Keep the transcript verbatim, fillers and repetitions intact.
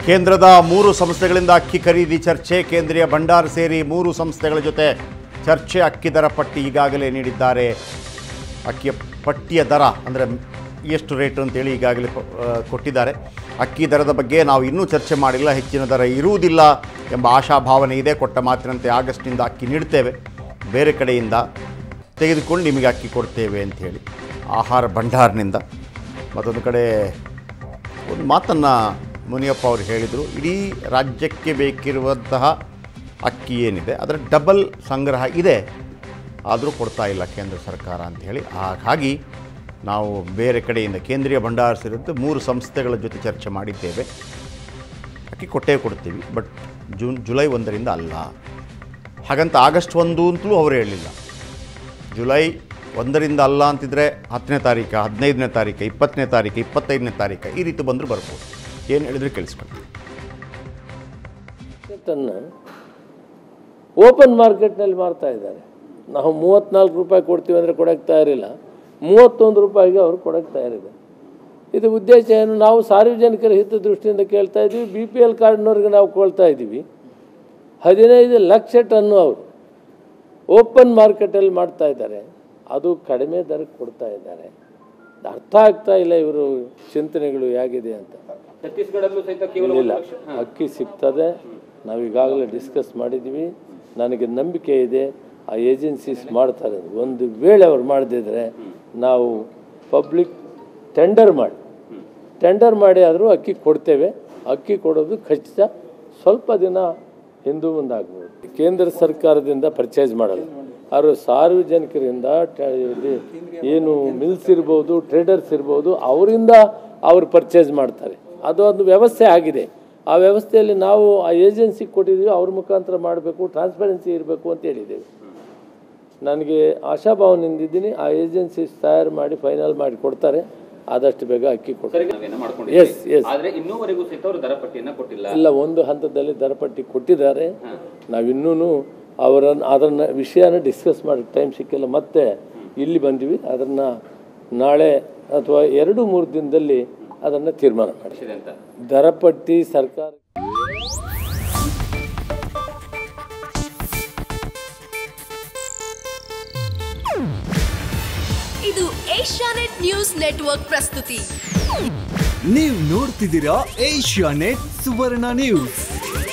ಕೇಂದ್ರದ ಮೂರು ಸಂಸ್ಥೆಗಳಿಂದ ಅಕ್ಕಿ ಖರೀದಿ ಚರ್ಚೆ. ಕೇಂದ್ರೀಯ ಭಂಡಾರ ಸೇರಿ ಮೂರು ಸಂಸ್ಥೆಗಳ ಜೊತೆ ಚರ್ಚೆ. ಅಕ್ಕಿ ದರ ಪಟ್ಟಿ ಈಗಾಗಲೇ ನೀಡಿದ್ದಾರೆ. ಅಕ್ಕಿಯ ಪಟ್ಟಿಯ ದರ ಅಂದರೆ ಎಷ್ಟು ರೇಟು ಅಂತೇಳಿ ಈಗಾಗಲೇ ಕೊಟ್ಟಿದ್ದಾರೆ. ಅಕ್ಕಿ ದರದ ಬಗ್ಗೆ ನಾವು ಇನ್ನೂ ಚರ್ಚೆ ಮಾಡಿಲ್ಲ, ಹೆಚ್ಚಿನ ದರ ಇರುವುದಿಲ್ಲ ಎಂಬ ಆಶಾಭಾವನೆ ಇದೆ. ಕೊಟ್ಟ ಮಾತಿನಂತೆ ಆಗಸ್ಟ್ನಿಂದ ಅಕ್ಕಿ ನೀಡ್ತೇವೆ, ಬೇರೆ ಕಡೆಯಿಂದ ತೆಗೆದುಕೊಂಡು ನಿಮಗೆ ಅಕ್ಕಿ ಕೊಡ್ತೇವೆ ಅಂಥೇಳಿ ಆಹಾರ ಭಂಡಾರನಿಂದ. ಮತ್ತೊಂದು ಕಡೆ ಒಂದು ಮಾತನ್ನು ಮುನಿಯಪ್ಪ ಅವರು ಹೇಳಿದರು, ಇಡೀ ರಾಜ್ಯಕ್ಕೆ ಬೇಕಿರುವಂತಹ ಅಕ್ಕಿ ಏನಿದೆ ಅದರ ಡಬಲ್ ಸಂಗ್ರಹ ಇದೆ, ಆದರೂ ಕೊಡ್ತಾ ಇಲ್ಲ ಕೇಂದ್ರ ಸರ್ಕಾರ ಅಂಥೇಳಿ. ಹಾಗಾಗಿ ನಾವು ಬೇರೆ ಕಡೆಯಿಂದ ಕೇಂದ್ರೀಯ ಭಂಡಾರ ಸೇರಿದಂತೆ ಮೂರು ಸಂಸ್ಥೆಗಳ ಜೊತೆ ಚರ್ಚೆ ಮಾಡಿದ್ದೇವೆ. ಅಕ್ಕಿ ಕೊಟ್ಟೇ ಕೊಡ್ತೀವಿ, ಬಟ್ ಜೂನ್ ಜುಲೈ ಒಂದರಿಂದ ಅಲ್ಲ. ಹಾಗಂತ ಆಗಸ್ಟ್ ಒಂದು ಅಂತಲೂ ಅವರು ಹೇಳಿಲ್ಲ. ಜುಲೈ ಒಂದರಿಂದ ಅಲ್ಲ ಅಂತಿದ್ರೆ ಹತ್ತನೇ ತಾರೀಕು, ಹದಿನೈದನೇ ತಾರೀಕು, ಇಪ್ಪತ್ತನೇ ತಾರೀಕು, ಇಪ್ಪತ್ತೈದನೇ ತಾರೀಕು ಈ ರೀತಿ ಬಂದರೂ ಬರ್ಬೋದು. ಏನು ಹೇಳಿದ್ರೆ ಕೇಳಿಸ್ಕೊಂಡು ಓಪನ್ ಮಾರ್ಕೆಟ್ನಲ್ಲಿ ಮಾರ್ತಾ ಇದ್ದಾರೆ. ನಾವು ಮೂವತ್ತ್ನಾಲ್ಕು ರೂಪಾಯಿ ಕೊಡ್ತೀವಿ ಅಂದರೆ ಕೊಡೋಕ್ಕೆ ತಯಾರಿಲ್ಲ, ಮೂವತ್ತೊಂದು ರೂಪಾಯಿಗೆ ಅವರು ಕೊಡೋಕ್ಕೆ ತಯಾರಿದೆ. ಇದು ಉದ್ದೇಶ ಏನು? ನಾವು ಸಾರ್ವಜನಿಕರ ಹಿತದೃಷ್ಟಿಯಿಂದ ಕೇಳ್ತಾ ಇದ್ದೀವಿ. ಬಿ ಪಿ ಎಲ್ ಕಾರ್ಡ್ನವ್ರಿಗೆ ನಾವು ಕೊಳ್ತಾ ಇದ್ದೀವಿ. ಹದಿನೈದು ಲಕ್ಷ ಟನ್ನು ಅವರು ಓಪನ್ ಮಾರ್ಕೆಟಲ್ಲಿ ಮಾಡ್ತಾ ಇದ್ದಾರೆ, ಅದು ಕಡಿಮೆ ದರಕ್ಕೆ ಕೊಡ್ತಾ ಇದ್ದಾರೆ. ಅರ್ಥ ಆಗ್ತಾ ಇಲ್ಲ ಇವರು ಚಿಂತನೆಗಳು ಹೇಗಿದೆ ಅಂತ. ಛತ್ತೀಸ್ಗಢಲ್ಲೂ ಸಹಿತ ಇಲ್ಲ, ಅಕ್ಕಿ ಸಿಗ್ತದೆ. ನಾವು ಈಗಾಗಲೇ ಡಿಸ್ಕಸ್ ಮಾಡಿದ್ದೀವಿ. ನನಗೆ ನಂಬಿಕೆ ಇದೆ ಆ ಏಜೆನ್ಸೀಸ್ ಮಾಡ್ತಾರೆ. ಒಂದು ವೇಳೆ ಅವ್ರು ಮಾಡದಿದ್ದರೆ ನಾವು ಪಬ್ಲಿಕ್ ಟೆಂಡರ್ ಮಾಡಿ ಟೆಂಡರ್ ಮಾಡಿ ಆದರೂ ಅಕ್ಕಿ ಕೊಡ್ತೇವೆ. ಅಕ್ಕಿ ಕೊಡೋದು ಖಚಿತ. ಸ್ವಲ್ಪ ದಿನ ಹಿಂದೂ ಮುಂದಾಗ್ಬೋದು. ಕೇಂದ್ರ ಸರ್ಕಾರದಿಂದ ಪರ್ಚೇಸ್ ಮಾಡಲ್ಲ, ಅವರು ಸಾರ್ವಜನಿಕರಿಂದ ಏನು ಮಿಲ್ಸ್ ಇರ್ಬೋದು, ಟ್ರೇಡರ್ಸ್ ಇರ್ಬೋದು, ಅವರಿಂದ ಅವರು ಪರ್ಚೇಸ್ ಮಾಡ್ತಾರೆ. ಅದು ಒಂದು ವ್ಯವಸ್ಥೆ ಆಗಿದೆ. ಆ ವ್ಯವಸ್ಥೆಯಲ್ಲಿ ನಾವು ಆ ಏಜೆನ್ಸಿಗೆ ಕೊಟ್ಟಿದ್ದೀವಿ, ಅವ್ರ ಮುಖಾಂತರ ಮಾಡಬೇಕು, ಟ್ರಾನ್ಸ್ಪರೆನ್ಸಿ ಇರಬೇಕು ಅಂತ ಹೇಳಿದ್ದೇವೆ. ನನಗೆ ಆಶಾಭಾವನೆಯಿಂದಿದ್ದೀನಿ ಆ ಏಜೆನ್ಸಿ ತಯಾರು ಮಾಡಿ ಫೈನಲ್ ಮಾಡಿ ಕೊಡ್ತಾರೆ. ಆದಷ್ಟು ಬೇಗ ಅಕ್ಕಿ ಕೊಡ್ತಾರೆ. ಎಸ್ ಎಸ್ ಇಲ್ಲ, ಒಂದು ಹಂತದಲ್ಲಿ ದರಪಟ್ಟಿ ಕೊಟ್ಟಿದ್ದಾರೆ. ನಾವಿನ್ನೂ ಅವರನ್ನು ಅದನ್ನು ವಿಷಯನ ಡಿಸ್ಕಸ್ ಮಾಡಿ ಟೈಮ್ ಸಿಕ್ಕಿಲ್ಲ. ಮತ್ತೆ ಇಲ್ಲಿ ಬಂದಿವಿ. ಅದನ್ನು ನಾಳೆ ಅಥವಾ ಎರಡು ಮೂರು ದಿನದಲ್ಲಿ ಅದನ್ನು ತೀರ್ಮಾನ ಮಾಡಿ ದರಪಟ್ಟಿ ಸರ್ಕಾರ. ಇದು ಏಷ್ಯಾನೆಟ್ ನ್ಯೂಸ್ ನೆಟ್ವರ್ಕ್ ಪ್ರಸ್ತುತಿ. ನೀವು ನೋಡ್ತಿದ್ದೀರಾ ಏಷ್ಯಾನೆಟ್ ಸುವರ್ಣ ನ್ಯೂಸ್.